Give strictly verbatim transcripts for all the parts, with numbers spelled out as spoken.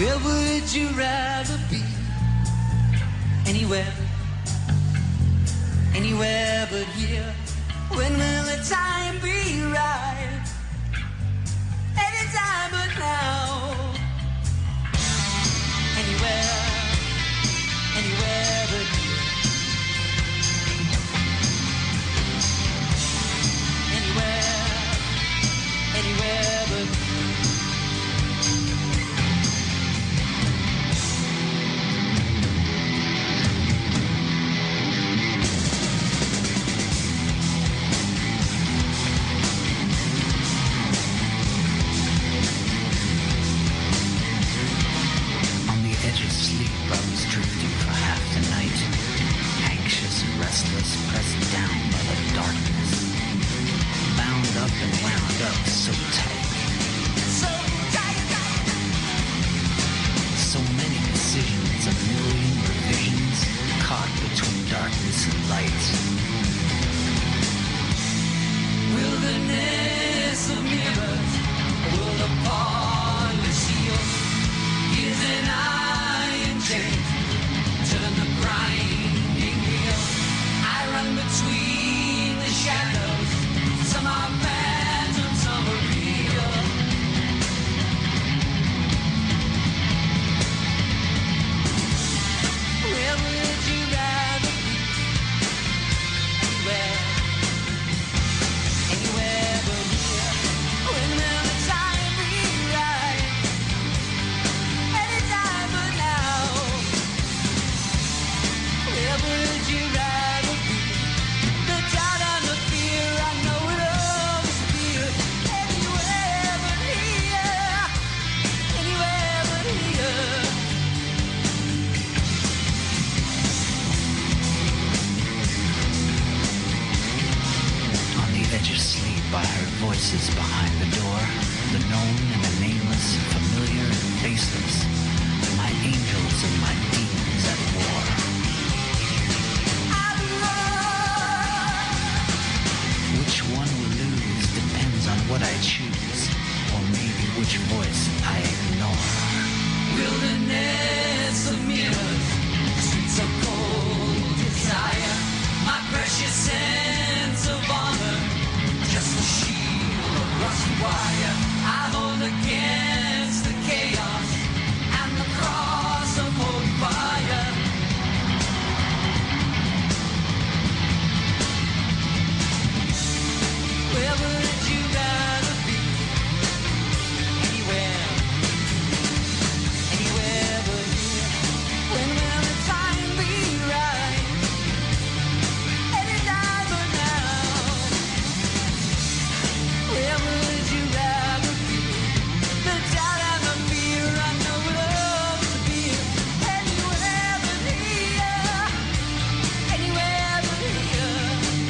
Where would you rather be? Anywhere, anywhere but here. When will the time be right? Anytime but now. Anywhere, anywhere but here. Anywhere, anywhere but here. Restless, pressed down by the darkness, bound up and wound up so tight, so tight, so many decisions, a million revisions, caught between darkness and light. Wilderness of mirrors, world of polished steel, is an iron chain, turn the grinding wheel. I run between the shadows, some are phantom, some are real. Where would you rather be? Anywhere, anywhere but here. When will the time be right? Anytime but now. Where would you rather? By her voices behind the door, the known and the nameless, familiar and faceless, my angels and my demons at war. Which one will lose depends on what I choose, or maybe which voice I ignore. Wilderness of mirrors, streets of cold desire, my precious sense of honor. Just a shield of rusty wire I hold against the chaos and the cross of holy fire. Where would you rather be? Anywhere, anywhere but here. When will the time be right? Anytime but now. Where would you rather be? The doubt and the fear I know love to be. Anywhere but here. Anywhere but here.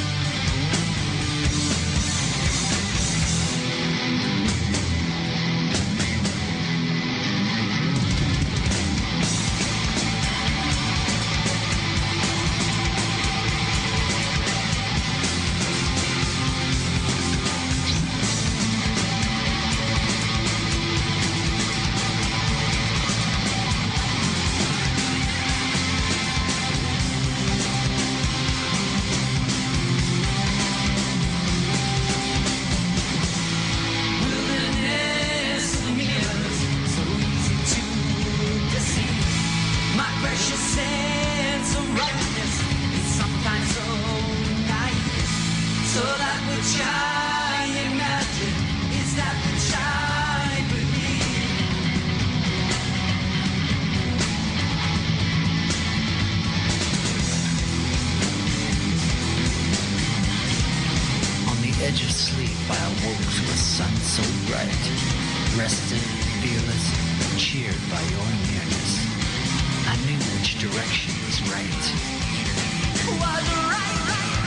Wilderness of mirrors, so easy to deceive. My precious sense of rightness is sometimes so naive. So that which I imagine is that which I believe. On the edge of sleep I awoke to a sun so bright, rested, fearless, cheered by your nearness. I knew which direction was right. Was right, right.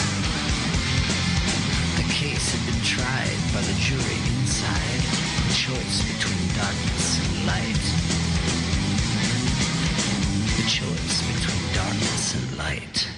The case had been tried by the jury inside, the choice between darkness and light. The choice between darkness and light.